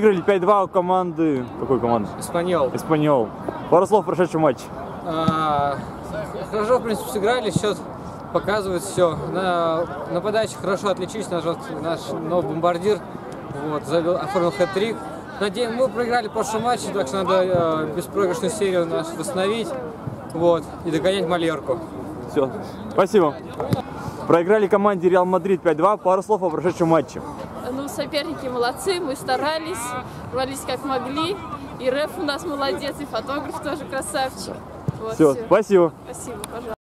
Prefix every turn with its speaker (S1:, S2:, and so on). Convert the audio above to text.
S1: Выиграли 5-2 у команды... Какой команды?
S2: Эспаньол.
S1: Эспаньол. Пару слов о прошедшем матче.
S2: Хорошо, в принципе, сыграли, счет показывает все. Нападающие хорошо отличились, наш новый бомбардир оформил хэт-трик. Мы проиграли прошлый матч, так что надо беспроигрышную серию восстановить и догонять Мальорку.
S1: Все, спасибо. Проиграли команде Реал Мадрид 5-2. Пару слов о прошедшем матче.
S3: Ну, соперники молодцы, мы старались, рвались как могли. И реф у нас молодец, и фотограф тоже красавчик.
S1: Все, спасибо.
S3: Спасибо, пожалуйста.